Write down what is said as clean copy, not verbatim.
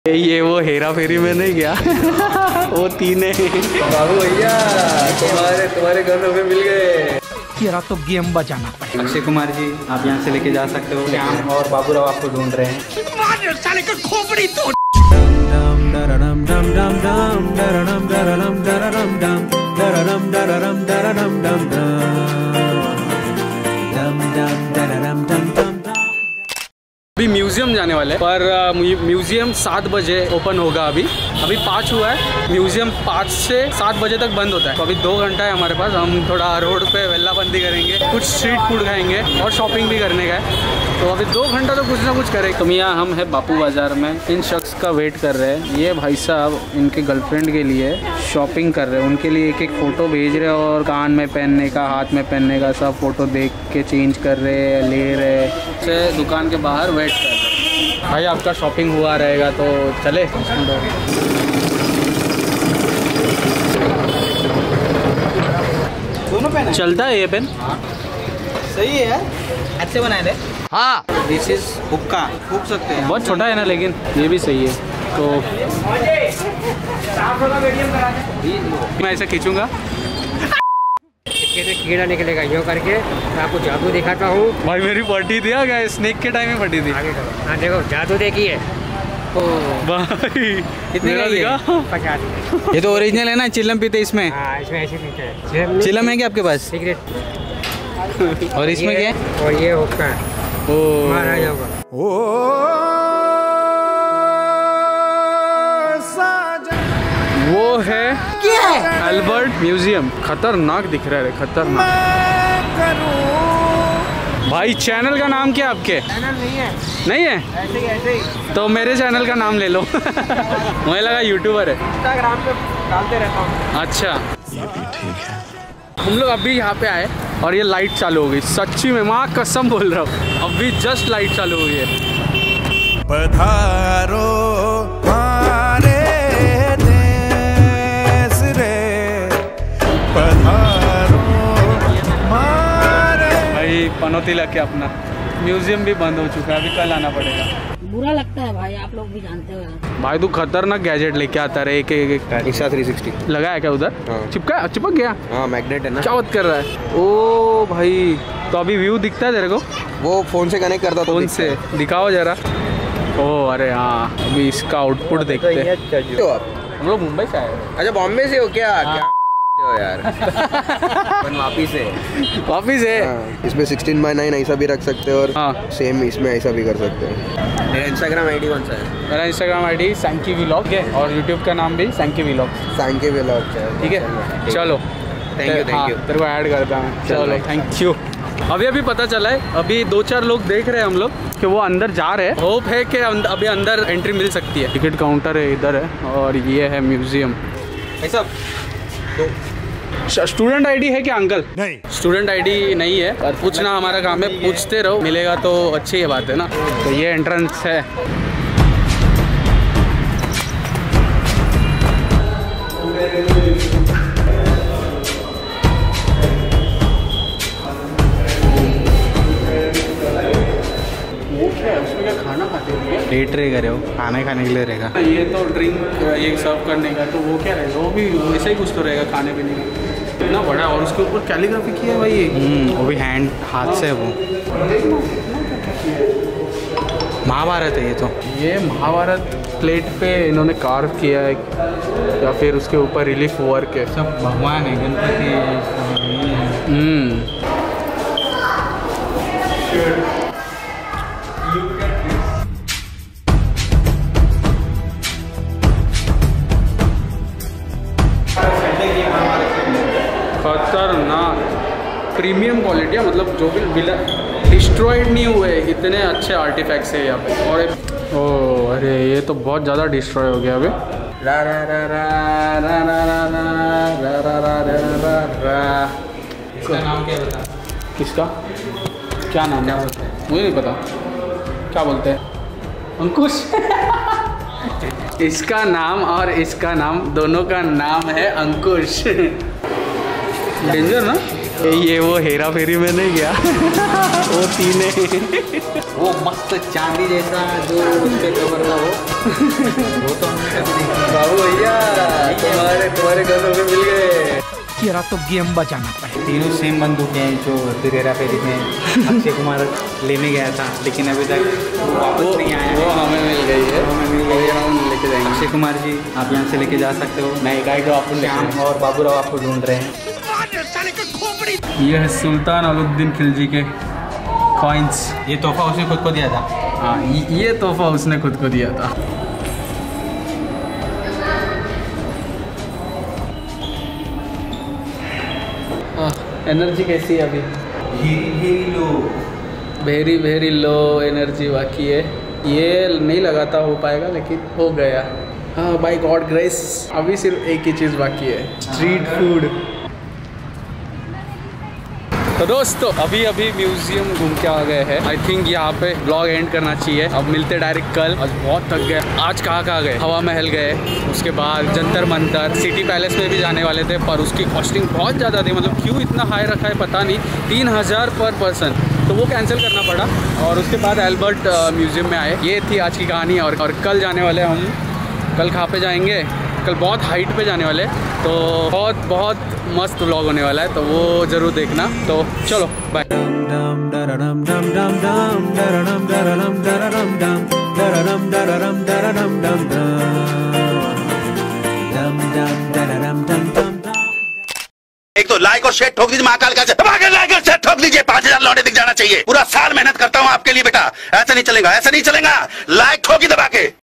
ये वो हेरा फेरी में नहीं गया वो तीन है। बाबू भैया तुम्हारे घर में मिल गए। तेरा तो गेम बजाना पड़ेगा। अक्षय कुमार जी आप यहाँ से लेके जा सकते हो। श्याम और बाबूराव आपको ढूंढ रहे हैं। साले का खोपड़ी तोड़। अभी म्यूजियम जाने वाले हैं, पर म्यूजियम 7 बजे ओपन होगा। अभी 5 हुआ है। म्यूजियम 5 से 7 बजे तक बंद होता है। तो अभी 2 घंटा है हमारे पास। हम थोड़ा रोड पे वेल्लाबंदी करेंगे, कुछ स्ट्रीट फूड खाएंगे और शॉपिंग भी करने का है। तो अभी 2 घंटा तो कुछ ना कुछ करेंगे। तो यहाँ हम है बापू बाजार में, इन शख्स का वेट कर रहे हैं। ये भाई साहब इनके गर्लफ्रेंड के लिए शॉपिंग कर रहे हैं। उनके लिए एक एक फ़ोटो भेज रहे हैं और कान में पहनने का, हाथ में पहनने का सब फ़ोटो देख के चेंज कर रहे हैं, ले रहे हैं। दुकान के बाहर वेट कर रहे हैं। भाई आपका शॉपिंग हुआ रहेगा तो चले। दोनों पेन चलता है ये पेन? सही है यार, अच्छे बनाए थे। हाँ दिस इज हुक्का, फूक सकते हैं। बहुत छोटा है ना, लेकिन ये भी सही है। तो मैं ऐसे खींचूंगा, कीड़ा निकलेगा यूँ करके। मैं आपको जादू दिखाता हूँ। भाई मेरी पट्टी दिया क्या? स्नेक के टाइम में पट्टी थी। हाँ देखो जादू देखिए। भाई कितने का ये? 50। ये तो ओरिजिनल है ना, चिलम पीते इसमें। हाँ इसमें ऐसे पीते हैं। चिलम है क्या आपके पास? सिगरेट। और इसमें क्या है? और ये हुक्का है। ओ महाराजा होगा। वो है क्या? Albert museum. खतरनाक दिख रहा है, खतरनाक। भाई चैनल का नाम क्या आपके? चैनल नहीं है। नहीं है? ऐसे ही तो मेरे चैनल का नाम ले लो। मुझे लगा यूट्यूबर है। इंस्टाग्राम पे डालते रहता हूँ। अच्छा ये भी ठीक है। हम लोग अभी यहाँ पे आए और ये लाइट चालू हो गई। सच्ची में माँ कसम बोल रहा हूँ, अभी जस्ट लाइट चालू हुई है। पधारो हमारे देश रे, पधारो हमारे। भाई पनौती लग के अपना म्यूजियम भी बंद हो चुका है। अभी कल आना पड़ेगा। बुरा लगता है भाई, आप लोग भी जानते हो। भाई तू खतरनाक गैजेट लेके आता रहे। एक 360 लगाया क्या उधर? हाँ। चिपक गया। हाँ मैग्नेट है ना। क्या बात कर रहा है? ओ भाई तो अभी व्यू दिखता है तेरे को? वो फोन से कनेक्ट करता था। फोन से दिखाओ जरा। ओ अरे हाँ, अभी इसका आउटपुट देखते हैं। हम लोग मुंबई से आए। अच्छा बॉम्बे से हो क्या? क्या हो यार। वापिस है। इसमें 16:9 ऐसा भी रख सकते हो और हाँ। सेम इसमें ऐसा भी कर सकते हैं। मेरा इंस्टाग्राम आईडी कौन सा है? मेरा इंस्टाग्राम आईडी सैंकी व्लॉग है और यूट्यूब का नाम भी सैंकी व्लॉग। सैंकी व्लॉग। ठीक है चलो, थैंक यू तेरे को ऐड करता हूँ। चलो थैंक यू। अभी पता चला है, अभी 2-4 लोग देख रहे हैं हम लोग कि वो अंदर जा रहे हैं। होप है कि अभी अंदर एंट्री मिल सकती है। टिकट काउंटर है इधर है और ये है म्यूजियम। ऐसा स्टूडेंट आईडी है क्या अंकल? नहीं, स्टूडेंट आईडी नहीं है, पर पूछना हमारा काम है। पूछते रहो, मिलेगा तो अच्छी है बात है ना। तो ये एंट्रेंस है। लेट रहेगा रे, वो खाना खाने के लिए रहेगा। ये तो ड्रिंक ये सर्व करने का, तो वो क्या रहेगा? वो भी वैसा ही कुछ तो रहेगा खाने पीने का। इतना बड़ा और उसके ऊपर कैलीग्राफी की है भाई ये। वो भी हाथ से है वो। महाभारत है ये तो। ये महाभारत प्लेट पे इन्होंने कार्व किया है या फिर उसके ऊपर रिलीफ वर्क है। सब भगवान है, गणपति। खतरनाक प्रीमियम क्वालिटी है, मतलब जो भी डिस्ट्रॉयड नहीं हुए, इतने अच्छे आर्टिफैक्ट्स है यहाँ पे। और ओह अरे ये तो बहुत ज़्यादा डिस्ट्रॉय हो गया अभी। इसका नाम क्या बता? किसका क्या नाम है? मुझे नहीं पता क्या बोलते हैं। अंकुश। इसका नाम और इसका नाम, दोनों का नाम है अंकुश। डेंजर ना? ये वो हेरा फेरी में नहीं गया। वो तीन है। वो मस्त चांदी जैसा जो उसके कवर का वो वो तो हमने कभी देखी। बाबू भैया तुम्हारे गनों में मिल गए। तेरा तो गेम बचाना पड़ेगा। तीनों सेम बंदूकें हैं जो दिरेरा पे दिखे हैं। अक्षय कुमार लेने गया था लेकिन अभी तक वो वापस नहीं आया। वो हमें मिल गई है, हमें मिल गई है। हम लेके जाएंगे। अक्षय कुमार जी आप यहाँ से लेके जा सकते हो। नहीं गाइड आपको श्याम और बाबूराव आपको ढूंढ रहे हैं। ये है सुल्तान अलुद्दीन खिलजी के कॉइन्स। ये तोहफा उसने खुद को दिया था। हाँ ये तोहफा उसने खुद को दिया था। एनर्जी कैसी है अभी? वेरी लो एनर्जी बाकी है। ये नहीं लगाता हो पाएगा लेकिन हो गया। हाँ बाय गॉड ग्रेस। अभी सिर्फ एक ही चीज़ बाकी है, स्ट्रीट फूड। तो दोस्तों अभी म्यूजियम घूम के आ गए हैं। आई थिंक यहाँ पे ब्लॉग एंड करना चाहिए। अब मिलते डायरेक्ट कल। आज बहुत थक गए। आज कहाँ गए? हवा महल गए, उसके बाद जंतर मंतर, सिटी पैलेस में भी जाने वाले थे पर उसकी कॉस्टिंग बहुत ज़्यादा थी। मतलब क्यों इतना हाई रखा है पता नहीं, 3000 पर पर्सन, तो वो कैंसिल करना पड़ा। और उसके बाद एल्बर्ट म्यूजियम में आए। ये थी आज की कहानी। और कल जाने वाले हम। कल कहाँ पे जाएंगे? कल बहुत हाइट पे जाने वाले, तो बहुत मस्त व्लॉग होने वाला है, तो वो ज़रूर देखना। तो चलो बाय। एक तो लाइक और शेयर ठोक दीजिए महाकाल का लाइक और शेयर ठोक दीजिए। 5000 लौटे दिख जाना चाहिए। पूरा साल मेहनत करता हूँ आपके लिए बेटा। ऐसा नहीं चलेगा, ऐसा नहीं चलेगा। लाइक ठोकी दबा के।